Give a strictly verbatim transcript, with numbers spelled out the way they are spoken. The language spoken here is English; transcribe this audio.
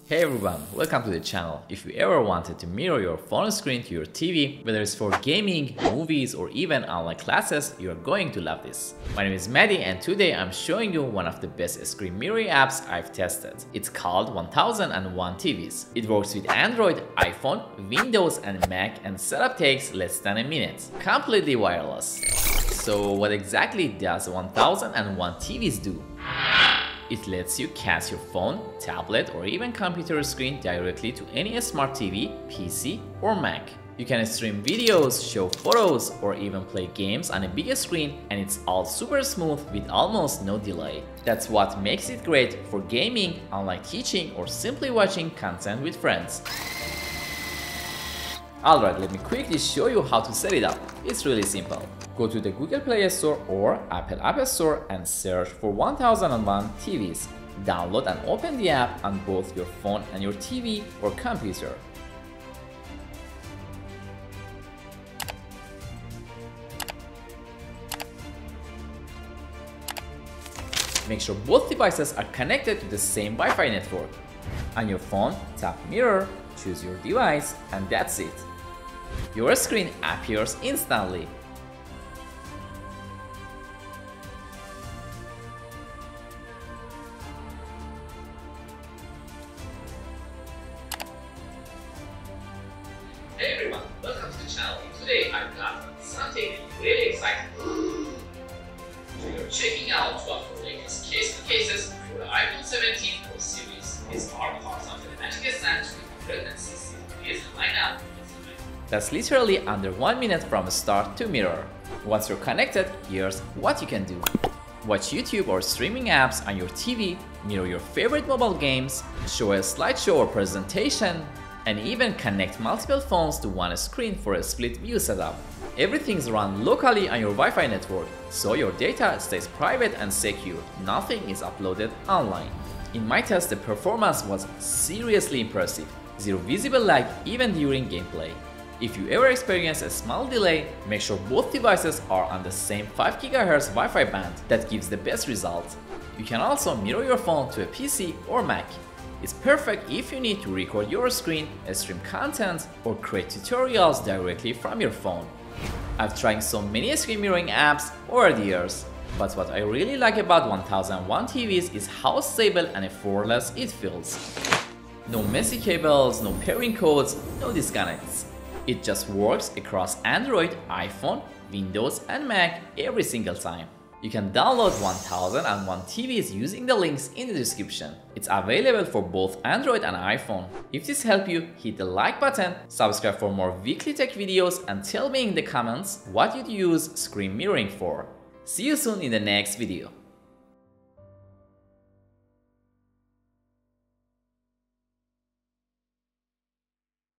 Hey everyone, welcome to the channel. If you ever wanted to mirror your phone screen to your T V, whether it's for gaming, movies, or even online classes, you are going to love this. My name is Maddie and today I'm showing you one of the best screen mirroring apps I've tested. It's called one thousand one T Vs. It works with Android, iPhone, Windows, and Mac, and setup takes less than a minute. Completely wireless. So what exactly does one thousand one T Vs do? It lets you cast your phone, tablet, or even computer screen directly to any smart T V, P C, or Mac. You can stream videos, show photos, or even play games on a big screen, and it's all super smooth with almost no delay. That's what makes it great for gaming, online teaching, or simply watching content with friends. Alright, let me quickly show you how to set it up. It's really simple. Go to the Google Play Store or Apple App Store and search for one thousand one T Vs. Download and open the app on both your phone and your T V or computer. Make sure both devices are connected to the same Wi-Fi network. On your phone, tap Mirror, choose your device, and that's it. Your screen appears instantly. Hey everyone, welcome to the channel. Today I've got something really exciting. We are checking out one of the latest case cases for the iPhone seventeen Pro series. These are part of the Magic Stand three hundred sixty degrees lineup. That's literally under one minute from start to mirror. Once you're connected, here's what you can do. Watch YouTube or streaming apps on your T V, mirror your favorite mobile games, show a slideshow or presentation, and even connect multiple phones to one screen for a split view setup. Everything's run locally on your Wi-Fi network, so your data stays private and secure. Nothing is uploaded online. In my test, the performance was seriously impressive. Zero visible lag even during gameplay. If you ever experience a small delay, make sure both devices are on the same five gigahertz Wi-Fi band. That gives the best result. You can also mirror your phone to a P C or Mac. It's perfect if you need to record your screen, stream content, or create tutorials directly from your phone. I've tried so many screen mirroring apps over the years, but what I really like about one thousand one T Vs is how stable and effortless it feels. No messy cables, no pairing codes, no disconnects. It just works across Android, iPhone, Windows, and Mac every single time. You can download one thousand one T Vs using the links in the description. It's available for both Android and iPhone. If this helped you, hit the like button, subscribe for more weekly tech videos, and tell me in the comments what you'd use screen mirroring for. See you soon in the next video.